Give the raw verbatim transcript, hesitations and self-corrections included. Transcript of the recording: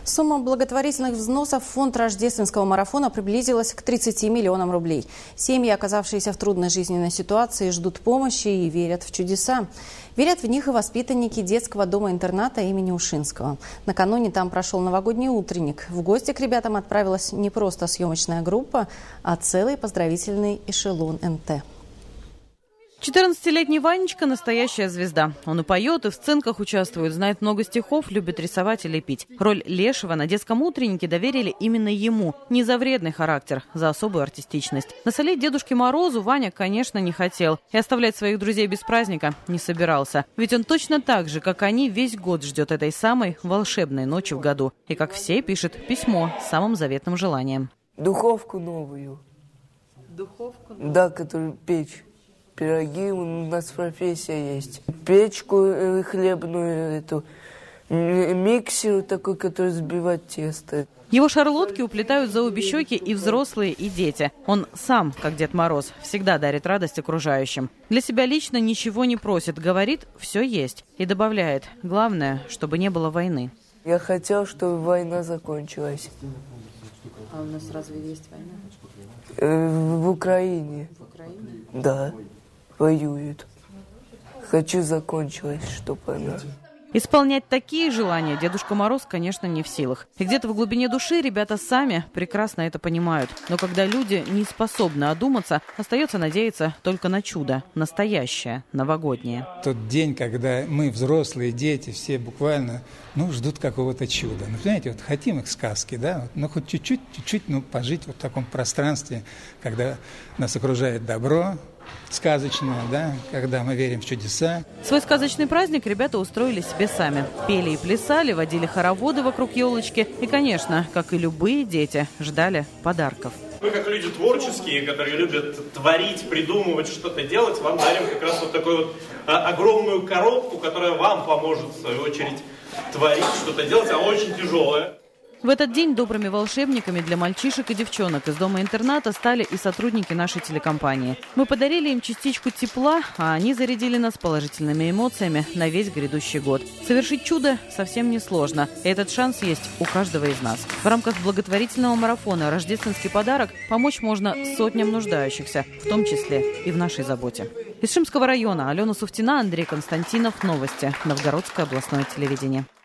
Сумма благотворительных взносов в фонд рождественского марафона приблизилась к тридцати миллионам рублей. Семьи, оказавшиеся в трудной жизненной ситуации, ждут помощи и верят в чудеса. Верят в них и воспитанники детского дома-интерната имени Ушинского. Накануне там прошел новогодний утренник. В гости к ребятам отправилась не просто съемочная группа, а целый поздравительный эшелон эн тэ. четырнадцатилетний Ванечка – настоящая звезда. Он и поет, и в сценках участвует, знает много стихов, любит рисовать и лепить. Роль Лешего на детском утреннике доверили именно ему. Не за вредный характер, за особую артистичность. Насолить Дедушке Морозу Ваня, конечно, не хотел. И оставлять своих друзей без праздника не собирался. Ведь он точно так же, как они, весь год ждет этой самой волшебной ночи в году. И, как все, пишет письмо с самым заветным желанием. Духовку новую. Духовку? Да, которую печь. Пироги, у нас профессия есть. Печку э, хлебную, эту, миксер такой, который взбивает тесто. Его шарлотки уплетают за обе щеки и взрослые, и дети. Он сам, как Дед Мороз, всегда дарит радость окружающим. Для себя лично ничего не просит, говорит, все есть. И добавляет, главное, чтобы не было войны. Я хотел, чтобы война закончилась. А у нас разве есть война? Э, в Украине. В Украине? Да. Воюют. Хочу закончилась, чтобы она... Исполнять такие желания Дедушка Мороз, конечно, не в силах. И где-то в глубине души ребята сами прекрасно это понимают. Но когда люди не способны одуматься, остается надеяться только на чудо. Настоящее, новогоднее. Тот день, когда мы, взрослые, дети, все буквально ну, ждут какого-то чуда. Ну, понимаете, вот хотим их сказки, да? Вот, ну, хоть чуть-чуть, чуть-чуть, ну, пожить вот в таком пространстве, когда нас окружает добро, сказочное, да, когда мы верим в чудеса. Свой сказочный праздник ребята устроили себе сами. Пели и плясали, водили хороводы вокруг елочки. И, конечно, как и любые дети, ждали подарков. Мы, как люди творческие, которые любят творить, придумывать, что-то делать, вам дарим как раз вот такую вот а, огромную коробку, которая вам поможет, в свою очередь, творить, что-то делать, а очень тяжелая. В этот день добрыми волшебниками для мальчишек и девчонок из дома-интерната стали и сотрудники нашей телекомпании. Мы подарили им частичку тепла, а они зарядили нас положительными эмоциями на весь грядущий год. Совершить чудо совсем несложно, и этот шанс есть у каждого из нас. В рамках благотворительного марафона «Рождественский подарок» помочь можно сотням нуждающихся, в том числе и в нашей заботе. Из Шимского района Алена Суфтина, Андрей Константинов. Новости. Новгородское областное телевидение.